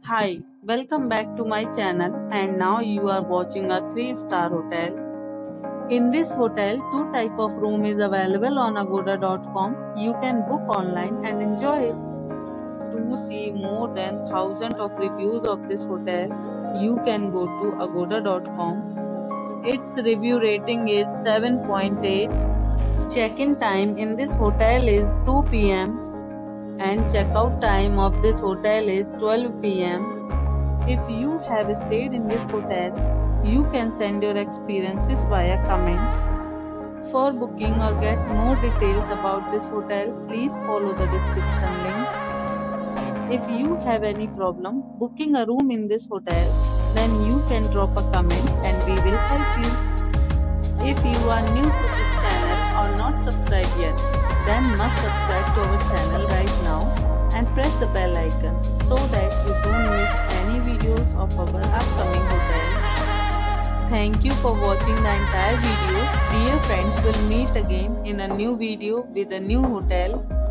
Hi, welcome back to my channel and now you are watching a 3-star hotel. In this hotel, two type of room is available on agoda.com. You can book online and enjoy it. To see more than thousands of reviews of this hotel, you can go to agoda.com. Its review rating is 7.8. Check-in time in this hotel is 2 p.m. and check-out time of this hotel is 12 p.m. If you have stayed in this hotel, you can send your experiences via comments. For booking or get more details about this hotel, please follow the description link. If you have any problem booking a room in this hotel, then you can drop a comment and we will help you. If you are new to this channel or not subscribed yet, then must subscribe to our channel right now and press the bell icon so that you don't miss any videos of our upcoming hotel. Thank you for watching the entire video. Dear friends, will meet again in a new video with a new hotel.